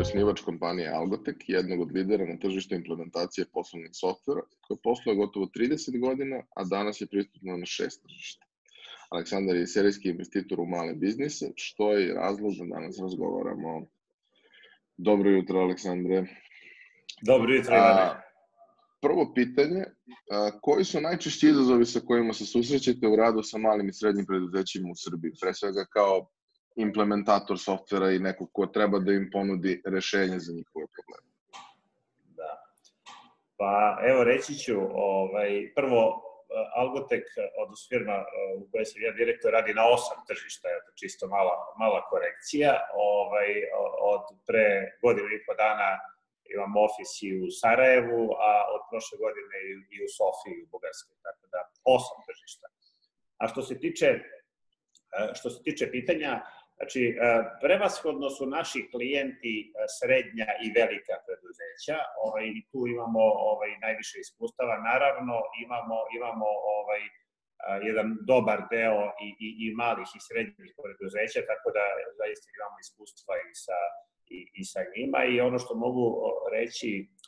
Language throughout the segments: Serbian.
osnivač kompanije Algotek, jednog od lidera na tržištu implementacije poslovnih softvera, koja posluje gotovo 30 godina, a danas je pristupna na 6 tržišta. Aleksandar je serijski investitor u male biznise, što je i razlog da danas razgovaramo. Dobro jutro, Aleksandre. Dobro jutro, Ivane. Prvo pitanje, koji su najčešći izazovi sa kojima se susrećete u radu sa malim i srednjim preduzećima u Srbiji? Pre svega kao implementator softvera i neko ko treba da im ponudi rešenje za njihove probleme. Da. Pa evo reći ću, prvo Algotek, odnosno firma u kojoj sam ja direktor, radi na 8 tržišta, čisto mala korekcija. Od pre godinu i po dana imam ofis i u Sarajevu, a od prošle godine i u Sofiji u Bugarskoj, tako da 8 tržišta. A što se tiče pitanja, znači, prevashodno su naši klijenti srednja i velika preduzeća i tu imamo najviše iskustava. Naravno, imamo jedan dobar deo i malih i srednjih preduzeća, tako da zaista imamo iskustva i sa njima. I ono što mogu reći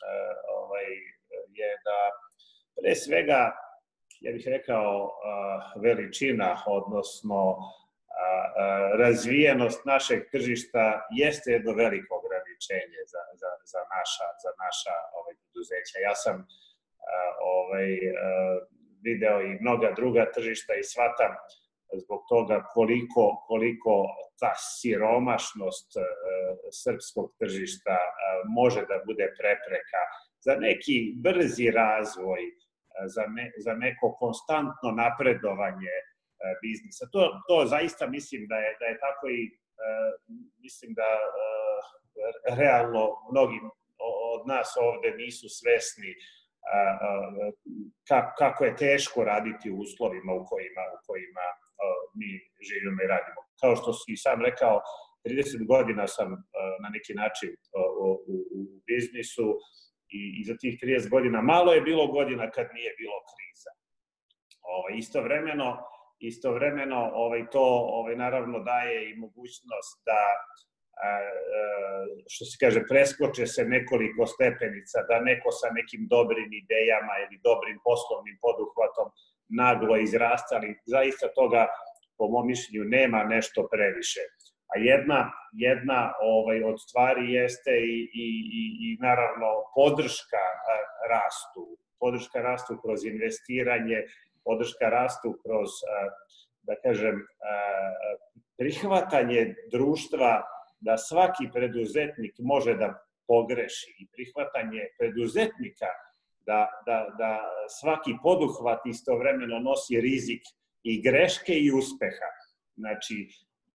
je da pre svega, ja bih rekao, veličina, odnosno razvijenost našeg tržišta jeste jedno veliko ograničenje za naša preduzeća. Ja sam video i mnoga druga tržišta i shvatam zbog toga koliko ta siromašnost srpskog tržišta može da bude prepreka za neki brzi razvoj, za neko konstantno napredovanje biznisa. To zaista mislim da je tako i mislim da realno mnogi od nas ovde nisu svesni kako je teško raditi u uslovima u kojima mi živimo i radimo. Kao što si sam rekao, 30 godina sam na neki način u biznisu i za tih 30 godina malo je bilo godina kad nije bilo kriza. Istovremeno to naravno daje i mogućnost da, što se kaže, preskoče se nekoliko stepenica, da neko sa nekim dobrim idejama ili dobrim poslovnim poduhvatom naglo izrasta, ali zaista toga, po mom mišljenju, nema nešto previše. A jedna od stvari jeste i naravno podrška rastu kroz investiranje, podrška rastu kroz, da kažem, prihvatanje društva da svaki preduzetnik može da pogreši i prihvatanje preduzetnika da svaki poduhvat istovremeno nosi rizik i greške i uspeha. Znači,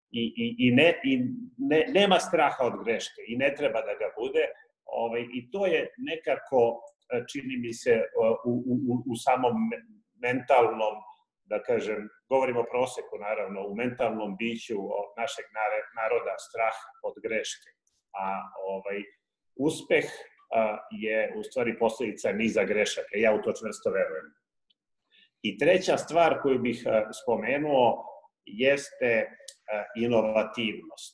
nema straha od greške i ne treba da ga bude. I to je nekako, čini mi se, u samom mentalnom, da kažem, govorimo o proseku naravno, u mentalnom biću našeg naroda strah od greške. A uspeh je u stvari posledica niza grešaka. Ja u to čvrsto verujem. I treća stvar koju bih spomenuo jeste inovativnost.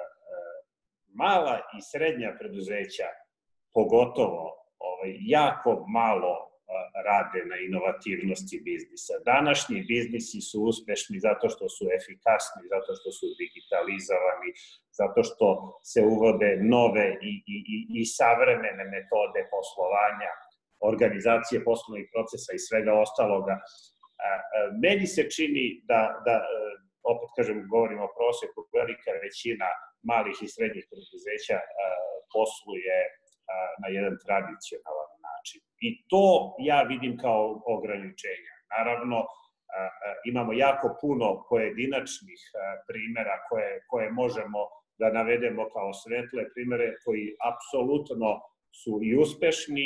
Mala i srednja preduzeća, pogotovo, jako malo rade na inovativnosti biznisa. Današnji biznisi su uspešni zato što su efikasni, zato što su digitalizovani, zato što se uvode nove i savremene metode poslovanja, organizacije poslovnih procesa i svega ostaloga. Meni se čini da opet kažem, govorimo o proseku, velika većina malih i srednjih preduzeća posluje na jedan tradicionalan način. I to ja vidim kao ograničenja. Naravno, imamo jako puno pojedinačnih primera koje možemo da navedemo kao svetle primere koji apsolutno su i uspešni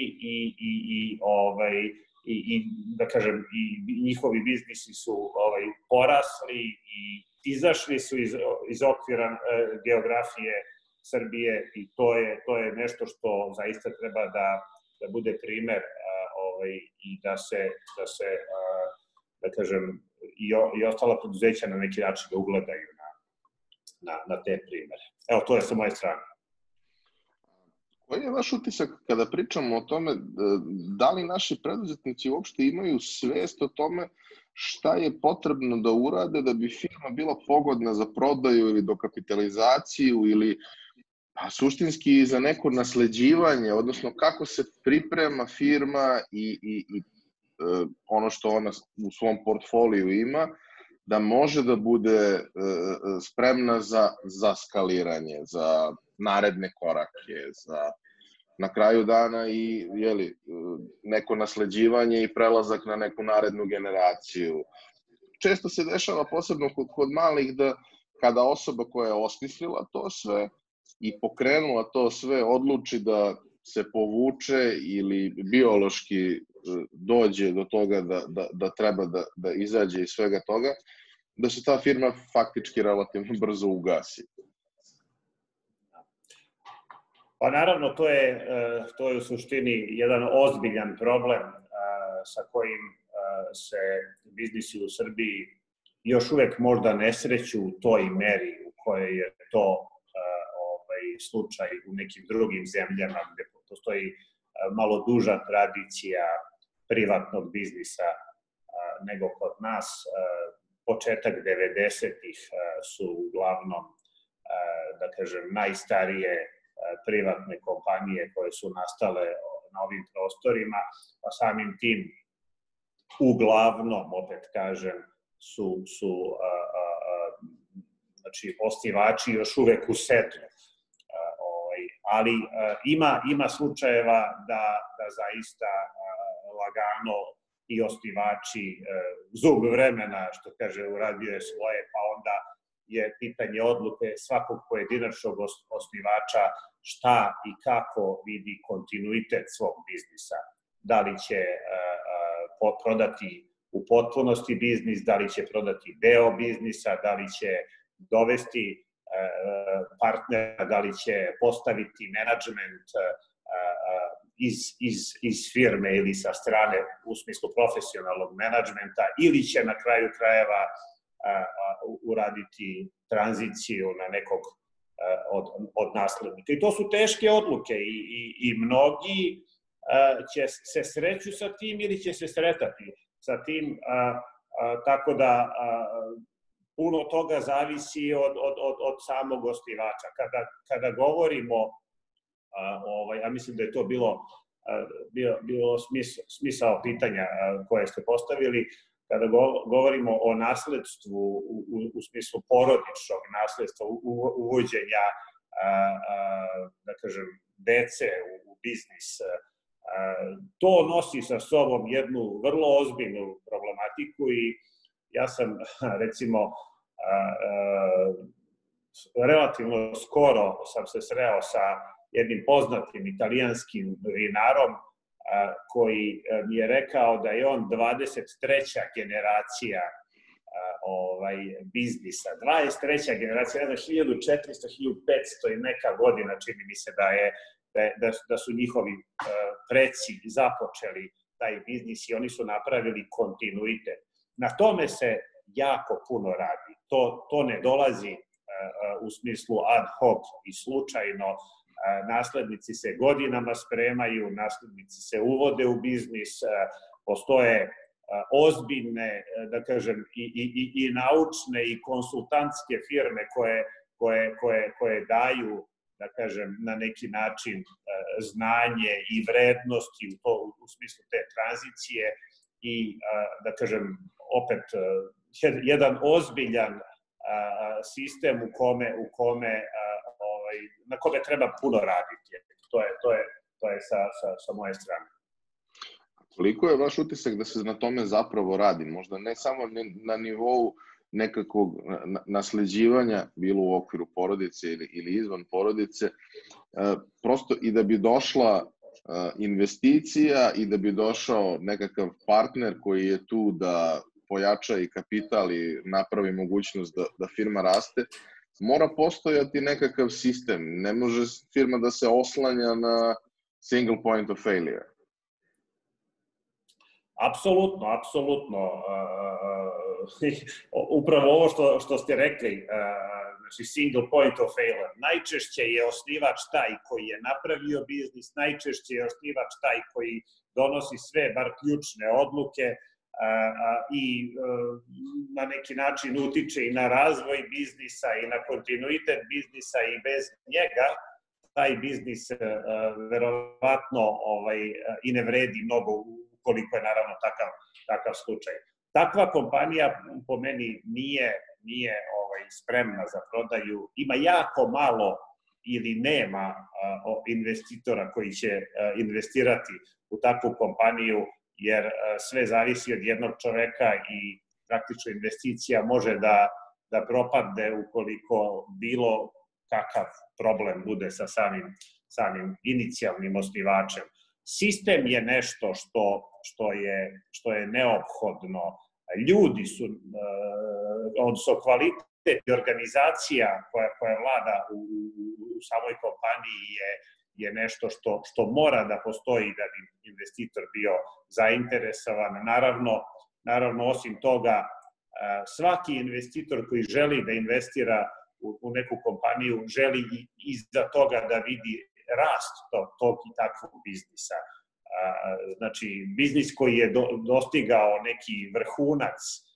i da kažem, i njihovi biznisi su porasli i izašli su iz okvira geografije Srbije i to je nešto što zaista treba da bude primer i da se da kažem, i ostala preduzeća na neki način da ugledaju na te primere. Evo, to je sa moje strane. Koji je vaš utisak kada pričamo o tome, da li naši preduzetnici uopšte imaju svest o tome šta je potrebno da urade da bi firma bila pogodna za prodaju ili dokapitalizaciju ili suštinski za neko nasleđivanje, odnosno kako se priprema firma i ono što ona u svom portfoliju ima, da može da bude spremna za skaliranje, za naredne korake, za na kraju dana i neko nasleđivanje i prelazak na neku narednu generaciju. Često se dešava, posebno kod malih, da kada osoba koja je osmislila to sve i pokrenula to sve odluči da se povuče ili biološki dođe do toga da treba da izađe iz svega toga, da se ta firma faktički relativno brzo ugasi. Pa naravno, to je u suštini jedan ozbiljan problem sa kojim se biznisi u Srbiji još uvek možda ne sreću u toj meri u kojoj je to slučaj u nekim drugim zemljama gde postoji malo duža tradicija privatnog biznisa nego kod nas. Početak 90-ih su uglavnom, da kažem, najstarije privatne kompanije koje su nastale na ovim prostorima, pa samim tim uglavnom, opet kažem, su znači, osnivači još uvek u sedlu. Ali ima slučajeva da zaista lagano i osnivači zub vremena, što kaže, uradio je svoje, pa onda je pitanje odluke svakog pojedinačnog osnivača šta i kako vidi kontinuitet svog biznisa. Da li će prodati u potpunosti biznis, da li će prodati deo biznisa, da li će dovesti partnera, da li će postaviti menadžment iz firme ili sa strane u smislu profesionalnog menadžmenta ili će na kraju krajeva uraditi tranziciju na nekog od naslednika. I to su teške odluke i mnogi će se sreću sa tim ili će se sretati sa tim, tako da puno toga zavisi od samog osnivača. Kada govorimo, ja mislim da je to bilo smisao pitanja koje ste postavili, kada govorimo o nasledstvu u smislu porodičnog nasledstva, uvođenja, da kažem, dece u biznis, to nosi sa sobom jednu vrlo ozbiljnu problematiku i ja sam, recimo, relativno skoro sam se sreo sa jednim poznatim italijanskim vinarom koji mi je rekao da je on 23. generacija biznisa. 23. generacija, 1400, 1500 i neka godina, čini mi se da su njihovi preci započeli taj biznis i oni su napravili kontinuitet. Na tome se jako puno radi. To ne dolazi u smislu ad hoc i slučajno. Naslednici se godinama spremaju, naslednici se uvode u biznis, postoje ozbiljne, da kažem, i naučne i konsultantske firme koje daju, da kažem, na neki način znanje i vrednosti u smislu te tranzicije i, da kažem, opet, jedan ozbiljan sistem na kome treba puno raditi. To je sa moje strane. Koliko je vaš utisak da se na tome zapravo radi? Možda ne samo na nivou nekakvog nasleđivanja, bilo u okviru porodice ili izvan porodice, prosto i da bi došla investicija i da bi došao nekakav partner koji je tu da pojača i kapital i napravi mogućnost da firma raste, mora postojati nekakav sistem. Ne može firma da se oslanja na single point of failure. Apsolutno, apsolutno. Upravo ovo što ste rekli, znači single point of failure. Najčešće je osnivač taj koji je napravio biznis, najčešće je osnivač taj koji donosi sve, bar ključne odluke i na neki način utiče i na razvoj biznisa i na kontinuitet biznisa i bez njega taj biznis verovatno i ne vredi mnogo ukoliko je naravno takav slučaj. Takva kompanija po meni nije spremna za prodaju. Ima jako malo ili nema investitora koji će investirati u takvu kompaniju, jer sve zavisi od jednog čoveka i praktično investicija može da propadne ukoliko bilo kakav problem bude sa samim inicijalnim osnivačem. Sistem je nešto što je neophodno. Ljudi su, odnosno kvalitet i organizacija koja vlada u samoj kompaniji je nešto što mora da postoji da bi investitor bio zainteresovan. Naravno, osim toga, svaki investitor koji želi da investira u neku kompaniju, želi iza toga da vidi rast tog i takvog biznisa. Znači, biznis koji je dostigao neki vrhunac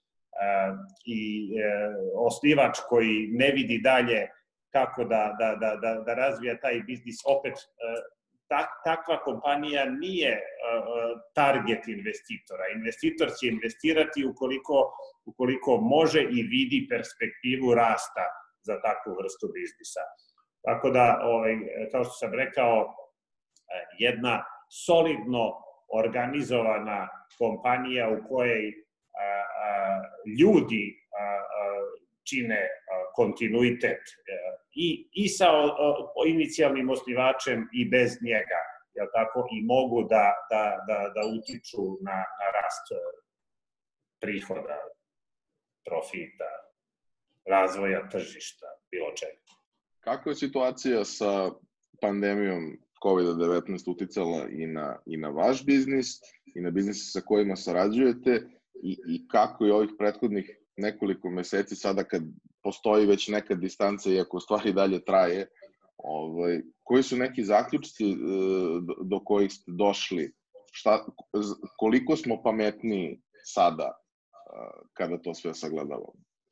i osnivač koji ne vidi dalje kako da razvija taj biznis, opet takva kompanija nije target investitora. Investitor će investirati ukoliko može i vidi perspektivu rasta za takvu vrstu biznisa. Tako da, kao što sam rekao, jedna solidno organizovana kompanija u kojoj ljudi čine kontinuitet i sa inicijalnim osnivačem i bez njega, i mogu da utiču na rast prihoda, profita, razvoja tržišta, bilo čega. Kako je situacija sa pandemijom COVID-19 uticala i na vaš biznis i na biznise sa kojima sarađujete i kako je ovih prethodnih nekoliko meseci sada kad postoji već neka distanca, iako u stvari dalje traje, koji su neki zaključci do kojih ste došli? Koliko smo pametniji sada kada to sve sagledavamo?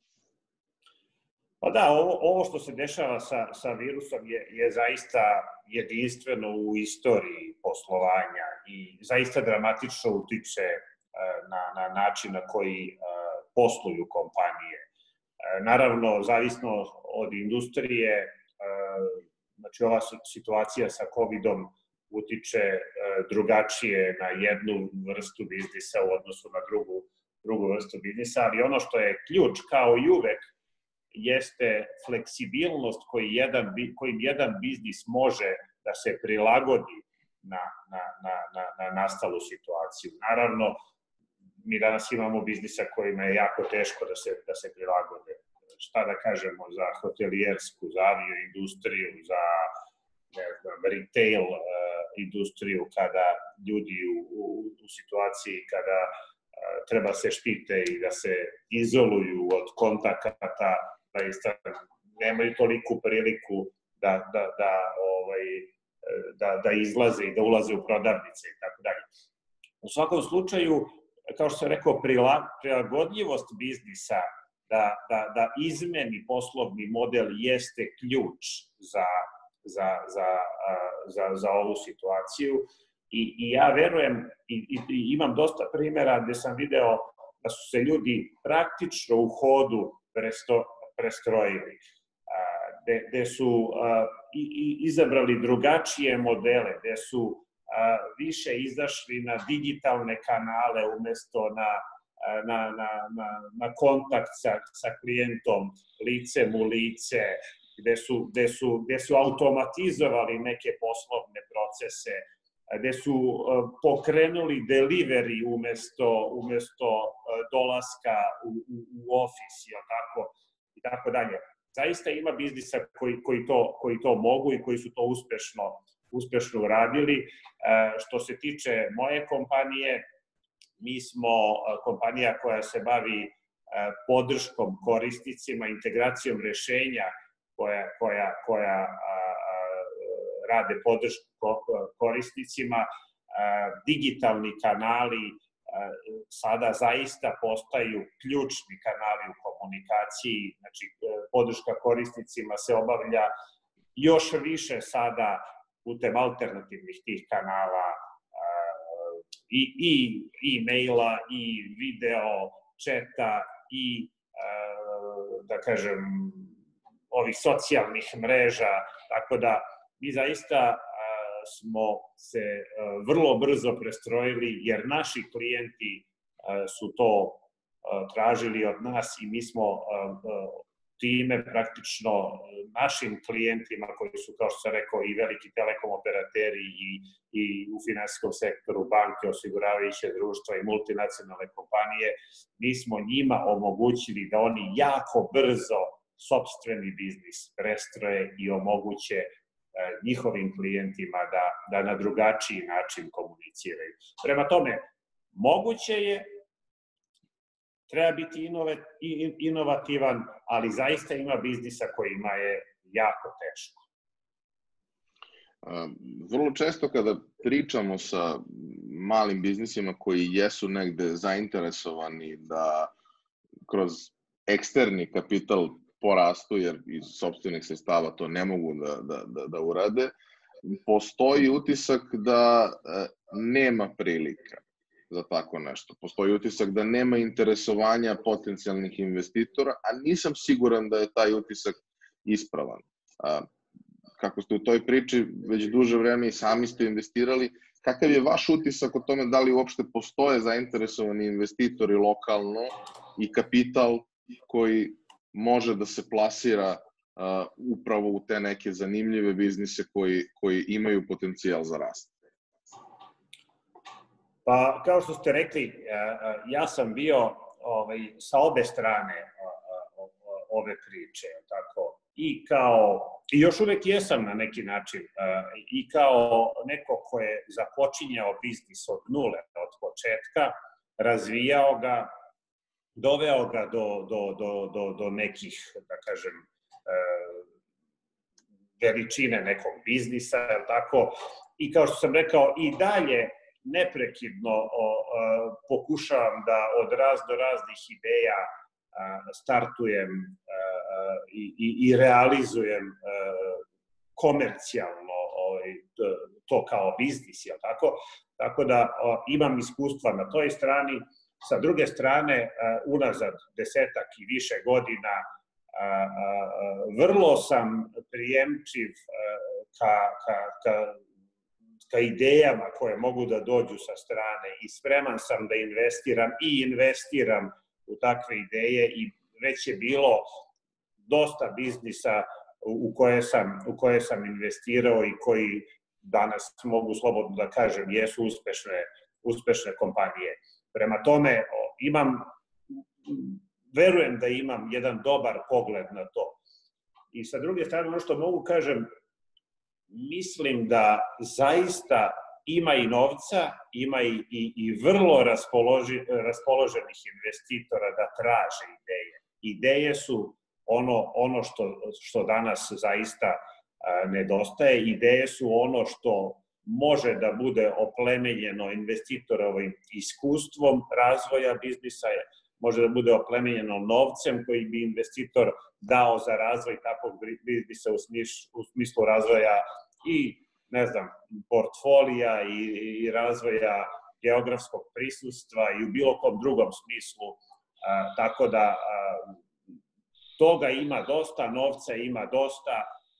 Pa da, ovo što se dešava sa virusom je zaista jedinstveno u istoriji poslovanja i zaista dramatično utiče na način na koji posluju kompanije. Naravno, zavisno od industrije, znači ova situacija sa COVID-om utiče drugačije na jednu vrstu biznisa u odnosu na drugu vrstu biznisa, ali ono što je ključ, kao i uvek, jeste fleksibilnost kojim jedan biznis može da se prilagodi na nastalu situaciju. Naravno, mi danas imamo biznisa kojima je jako teško da se prilagode. Šta da kažemo za hotelijersku, za avioindustriju, za retail industriju, kada ljudi u situaciji kada treba se štite i da se izoluju od kontakata, nemaju toliku priliku da izlaze i da ulaze u prodavnice i tako dalje. U svakom slučaju, kao što sam rekao, prilagodljivost biznisa da izmeni poslovni model jeste ključ za ovu situaciju i ja verujem i imam dosta primjera gde sam video da su se ljudi praktično u hodu prestrojili, gde su izabrali drugačije modele, gde su više izašli na digitalne kanale umesto na kontakt sa klijentom licem u lice, gde su automatizovali neke poslovne procese, gde su pokrenuli delivery umesto dolaska u ofis, i tako dalje. Zaista ima biznisa koji to mogu i koji su to uspešno uradili. Što se tiče moje kompanije, mi smo kompanija koja se bavi podrškom korisnicima, integracijom rešenja koja rade podršku korisnicima. Digitalni kanali sada zaista postaju ključni kanali u komunikaciji, znači podrška korisnicima se obavlja još više sada putem alternativnih tih kanala, i e-maila, i video četa, i da kažem ovih socijalnih mreža, tako da mi zaista smo se vrlo brzo prestrojili, jer naši klijenti su to tražili od nas i mi smo time praktično našim klijentima koji su, kao što sam rekao, i veliki telekom operateri i u finansijskom sektoru, banke, osiguravajuće društva i multinacionalne kompanije, mi smo njima omogućili da oni jako brzo sopstveni biznis prestroje i omoguće njihovim klijentima da na drugačiji način komuniciraju. Prema tome, moguće je, treba biti inovativan, ali zaista ima biznisa kojima je jako teško. Vrlo često kada pričamo sa malim biznisima koji jesu negde zainteresovani da kroz eksterni kapital porastu, jer iz sopstvenih sredstava to ne mogu da urade, postoji utisak da nema prilika za tako nešto. Postoji utisak da nema interesovanja potencijalnih investitora, a nisam siguran da je taj utisak ispravan. Kako ste u toj priči već duže vreme i sami ste investirali, kakav je vaš utisak o tome da li uopšte postoje zainteresovani investitori lokalno i kapital koji može da se plasira upravo u te neke zanimljive biznise koji imaju potencijal za rast? Pa, kao što ste rekli, ja sam bio sa obe strane ove priče, tako, i još uvek jesam na neki način, i kao neko ko je započinjao biznis od nule, od početka, razvijao ga, doveo ga do nekih, da kažem, veličine nekog biznisa, tako, i kao što sam rekao, i dalje neprekidno pokušavam da od raznih ideja startujem i realizujem komercijalno to kao biznis, jel tako? Tako da imam iskustva na toj strani. Sa druge strane, unazad 10-ak i više godina, vrlo sam prijemčiv ka idejama koje mogu da dođu sa strane i spreman sam da investiram u takve ideje i već je bilo dosta biznisa u koje sam investirao i koji danas mogu slobodno da kažem jesu uspešne kompanije. Prema tome, verujem da imam jedan dobar pogled na to. I sa druge strane, ono što mogu kažem, mislim da zaista ima i novca, ima i vrlo raspoloženih investitora da traže ideje. Ideje su ono što danas zaista nedostaje. Ideje su ono što može da bude oplemenjeno investitorovim iskustvom razvoja biznisa, može da bude oplemenjeno novcem koji bi investitor dao za razvoj takvog biznisa u smislu razvoja i, ne znam, portfolija i razvoja geografskog prisustva i u bilo kom drugom smislu. Tako da toga ima dosta, novca ima dosta,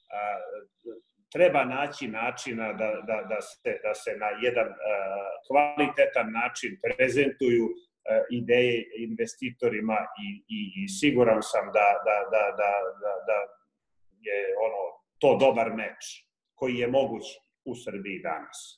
treba naći načina da se na jedan kvalitetan način prezentuju ideje investitorima i siguran sam da je to dobar meč koji je moguć u Srbiji danas.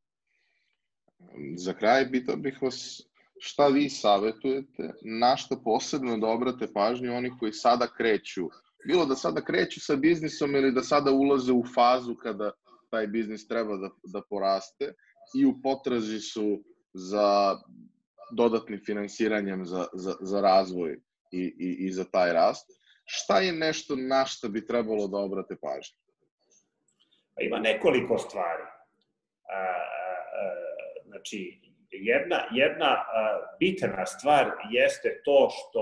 Za kraj pitao bih vas šta vi savjetujete, na šta posebno da obrate pažnju oni koji sada kreću, bilo da sada kreću sa biznisom ili da sada ulaze u fazu kada taj biznis treba da poraste i u potrazi su za dodatnim finansiranjem za razvoj i za taj rast. šta je nešto na što bi trebalo da obrate pažnju? Ima nekoliko stvari. Znači, jedna bitna stvar jeste to što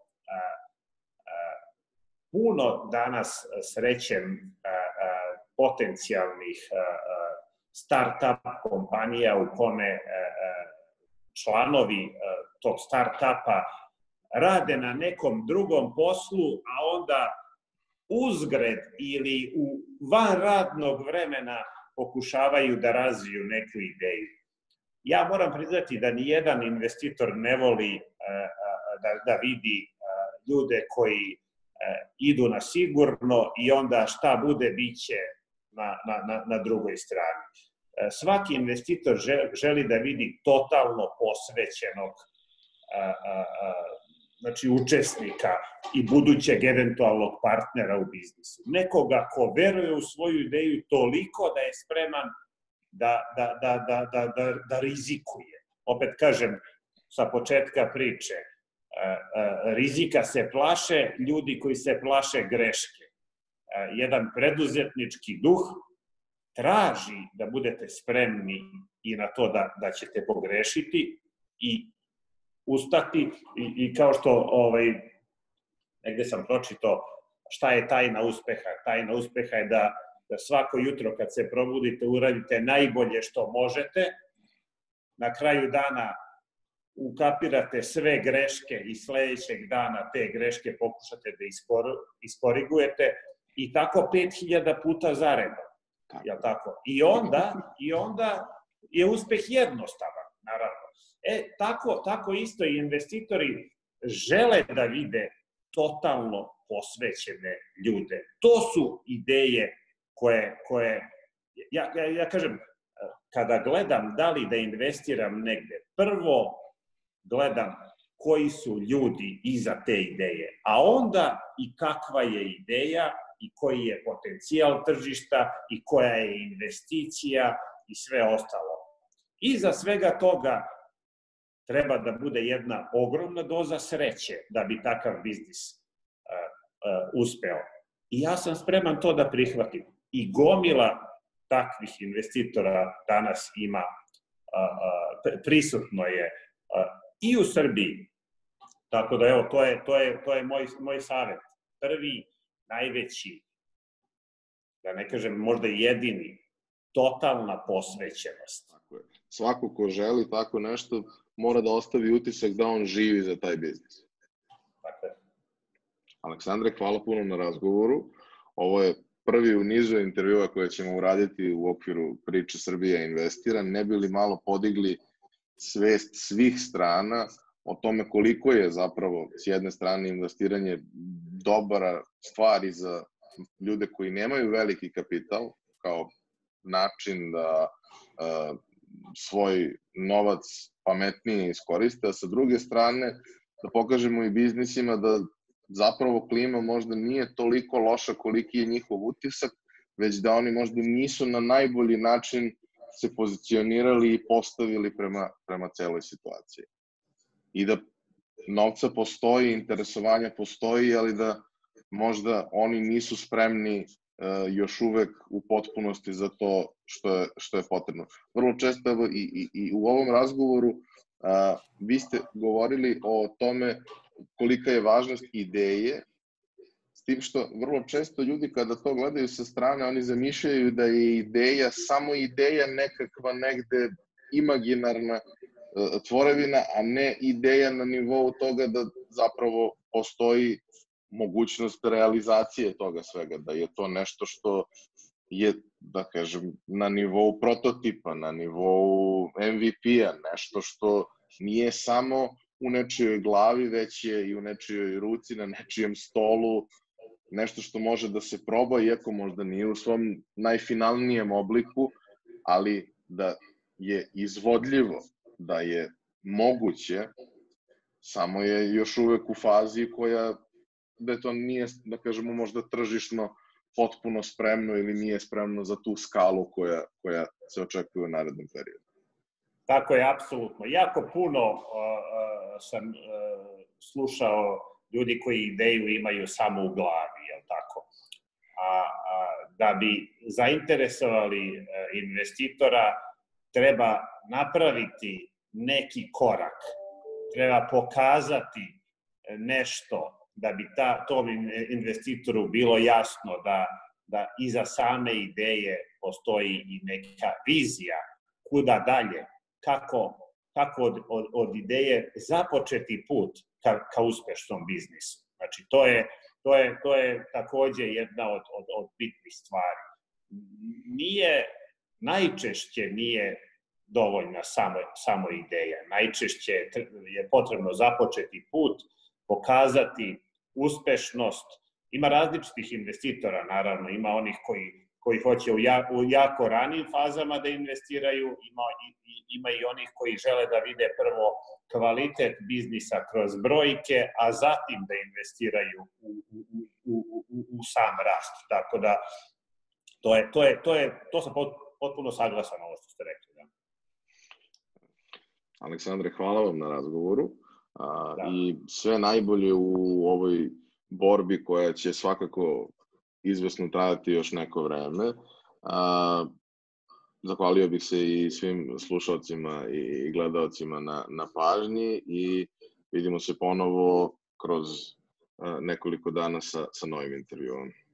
puno danas srećem potencijalnih start-up kompanija u kome članovi tog start-upa rade na nekom drugom poslu, a onda uzgred ili van radnog vremena pokušavaju da razviju neku ideju. Ja moram priznati da nijedan investitor ne voli da vidi ljude koji idu na sigurno i onda šta bude, bit će na drugoj strani. Svaki investitor želi da vidi totalno posvećenog znači učesnika i budućeg eventualnog partnera u biznisu. Nekoga ko veruje u svoju ideju toliko da je spreman da rizikuje. Opet kažem, sa početka priče, rizika se plaše ljudi koji se plaše greške. Jedan preduzetnički duh traži da budete spremni i na to da ćete pogrešiti i ustati i kao što negde sam pročitao šta je tajna uspeha. Tajna uspeha je da svako jutro kad se probudite uradite najbolje što možete, na kraju dana ukapirate sve greške i sledećeg dana te greške pokušate da iskorigujete i tako 5000 puta zaredom. Jel tako? I onda je uspeh jednostavan, naravno. Tako isto i investitori žele da vide totalno posvećene ljude. To su ideje koje ja kažem, kada gledam da li da investiram negde, prvo gledam koji su ljudi iza te ideje, a onda i kakva je ideja i koji je potencijal tržišta i koja je investicija i sve ostalo. Iza svega toga treba da bude jedna ogromna doza sreće da bi takav biznis uspeo. I ja sam spreman to da prihvatim. I gomila takvih investitora danas ima, prisutno je i u Srbiji. Tako da, evo, to je moj savjet. Prvi, najveći, da ne kažem možda jedini, totalna posvećenost. Svako ko želi tako nešto mora da ostavi utisak da on živi za taj biznis. Aleksandre, hvala puno na razgovoru. Ovo je prvi u nizu intervjua koje ćemo uraditi u okviru priče Srbija investira. Ne bi li malo podigli svest svih strana o tome koliko je zapravo s jedne strane investiranje dobra stvar i za ljude koji nemaju veliki kapital kao način da svoj novac pametnije iskoriste, a sa druge strane da pokažemo i biznisima da zapravo klima možda nije toliko loša koliki je njihov utisak, već da oni možda nisu na najbolji način se pozicionirali i postavili prema celoj situaciji. I da novca postoji, interesovanja postoji, ali da možda oni nisu spremni još uvek u potpunosti za to što je potrebno. Vrlo često i u ovom razgovoru vi ste govorili o tome kolika je važnost ideje, s tim što vrlo često ljudi kada to gledaju sa strane, oni zamišljaju da je ideja samo ideja nekakva negde imaginarna tvorevina, a ne ideja na nivou toga da zapravo postoji mogućnost realizacije toga svega, da je to nešto što je, da kažem, na nivou prototipa, na nivou MVP-a, nešto što nije samo u nečijoj glavi, već je i u nečijoj ruci, na nečijem stolu, nešto što može da se proba, iako možda nije u svom najfinalnijem obliku, ali da je izvodljivo, da je moguće, samo je još uvek u fazi koja, da to nije, da kažemo, možda tržišno potpuno spremno ili nije spremno za tu skalu koja se očekuje u narednom periodu. Tako je, apsolutno. Jako puno sam slušao ljudi koji ideju imaju samo u glavi, je li tako? Da bi zainteresovali investitora, treba napraviti neki korak, treba pokazati nešto da bi tom investitoru bilo jasno da iza same ideje postoji i neka vizija kuda dalje, kako od ideje započeti put ka uspešnom biznisu. Znači, to je takođe jedna od bitnih stvari. Najčešće nije dovoljna samo ideja. Najčešće je potrebno započeti put, pokazati uspešnost. Ima različitih investitora, naravno. Ima onih koji hoće u jako ranim fazama da investiraju, ima i onih koji žele da vide prvo kvalitet biznisa kroz brojke, a zatim da investiraju u sam rast. Tako da, to sam potpuno saglasan ovo što ste rekli. Da. Aleksandre, hvala vam na razgovoru i sve najbolje u ovoj borbi koja će svakako izvesno trajati još neko vreme. Zahvalio bih se i svim slušalcima i gledalcima na pažnji i vidimo se ponovo kroz nekoliko dana sa novim intervjuom.